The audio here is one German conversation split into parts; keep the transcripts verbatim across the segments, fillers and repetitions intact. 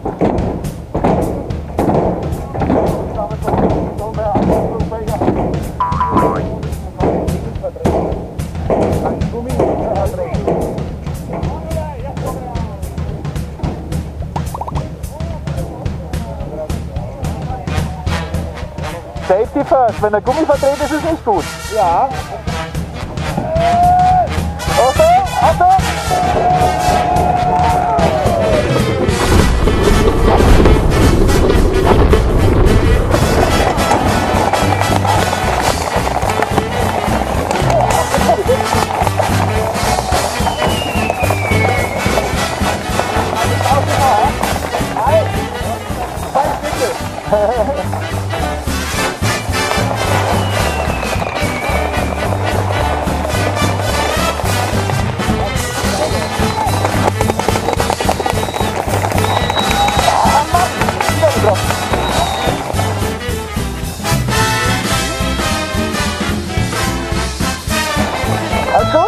Safety first, wenn der Gummi verdreht ist, ist es nicht gut. Ja. Achtung, Achtung! Alles gut?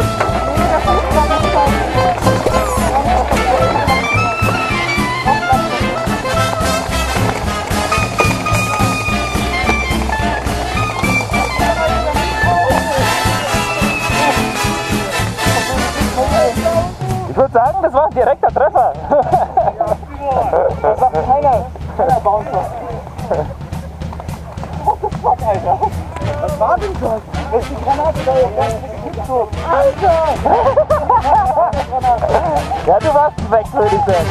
Ich würde sagen, das war ein direkter Treffer. Das sagt keiner. Keiner Bouncer. What the fuck, Alter? Was war denn das? Das ist die Granate da jetzt. Alter! Ja, du warst weg, würde ich sagen.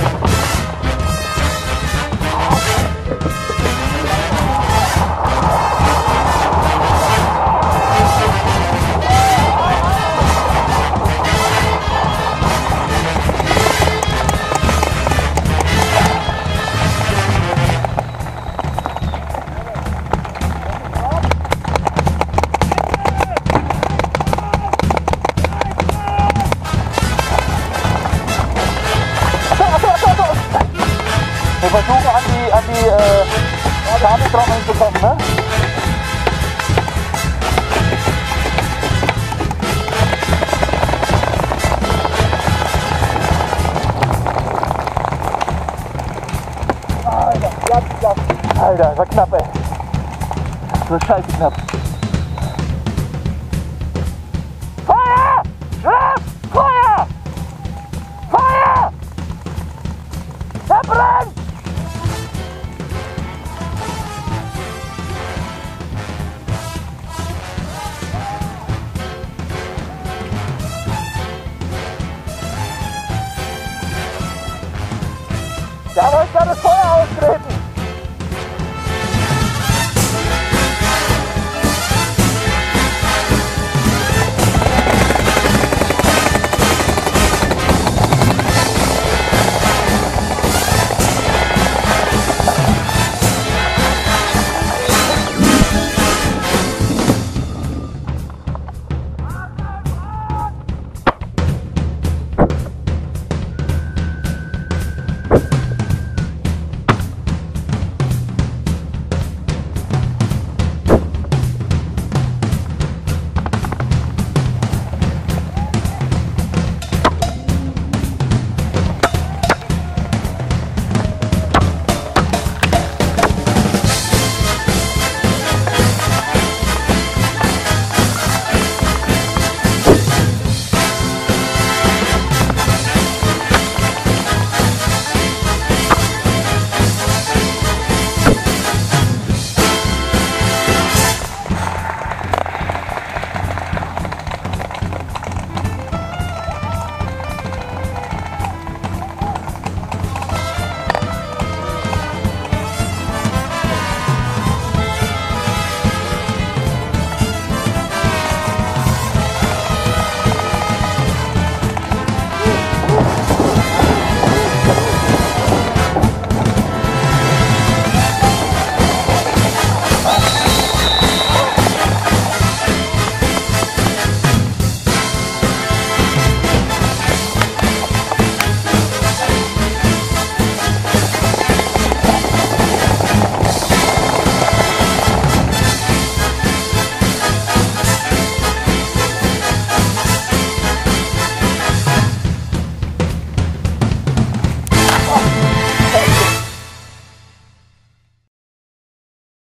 Wir versuchen an die, an die äh, Kabeltrommeln zu kommen, ne? Alter, knapp, knapp. Alter, das war knapp, ey. Das war scheiße knapp. Feuer! Schuss! Feuer! Feuer! Der brennt! Da wollte ich da das Feuer ausgehen!